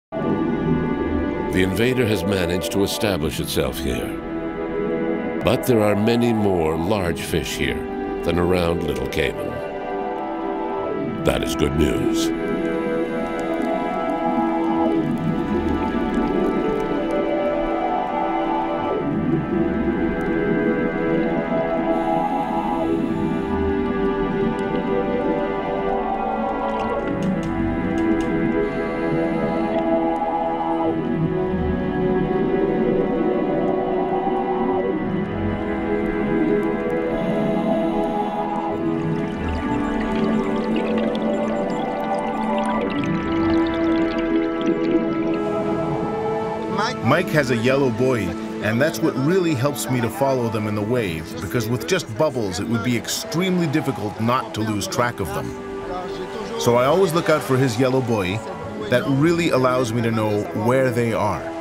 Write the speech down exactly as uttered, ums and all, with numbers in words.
The invader has managed to establish itself here. But there are many more large fish here than around Little Cayman. That is good news. Mike has a yellow buoy, and that's what really helps me to follow them in the wave, because with just bubbles, it would be extremely difficult not to lose track of them. So I always look out for his yellow buoy. That really allows me to know where they are.